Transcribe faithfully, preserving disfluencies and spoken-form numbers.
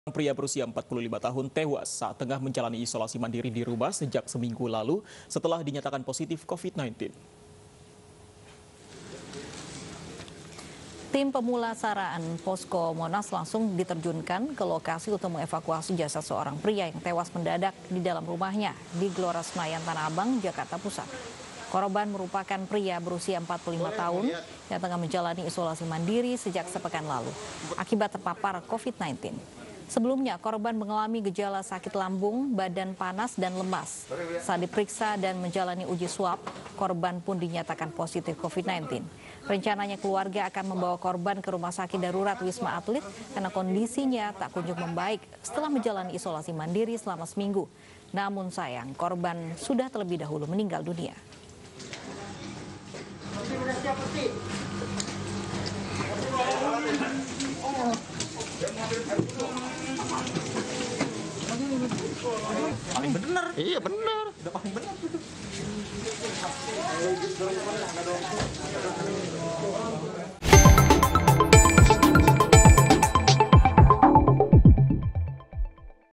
Pria berusia empat puluh lima tahun tewas saat tengah menjalani isolasi mandiri di rumah sejak seminggu lalu setelah dinyatakan positif covid sembilan belas. Tim pemulasaraan Posko Monas langsung diterjunkan ke lokasi untuk mengevakuasi jasad seorang pria yang tewas mendadak di dalam rumahnya di Gelora Senayan, Tanah Abang, Jakarta Pusat. Korban merupakan pria berusia empat puluh lima tahun yang tengah menjalani isolasi mandiri sejak sepekan lalu akibat terpapar covid sembilan belas. Sebelumnya, korban mengalami gejala sakit lambung, badan panas, dan lemas. Saat diperiksa dan menjalani uji swab, korban pun dinyatakan positif covid sembilan belas. Rencananya keluarga akan membawa korban ke rumah sakit darurat Wisma Atlet karena kondisinya tak kunjung membaik setelah menjalani isolasi mandiri selama seminggu. Namun sayang, korban sudah terlebih dahulu meninggal dunia. Paling benar. Iya benar. Udah paling benar.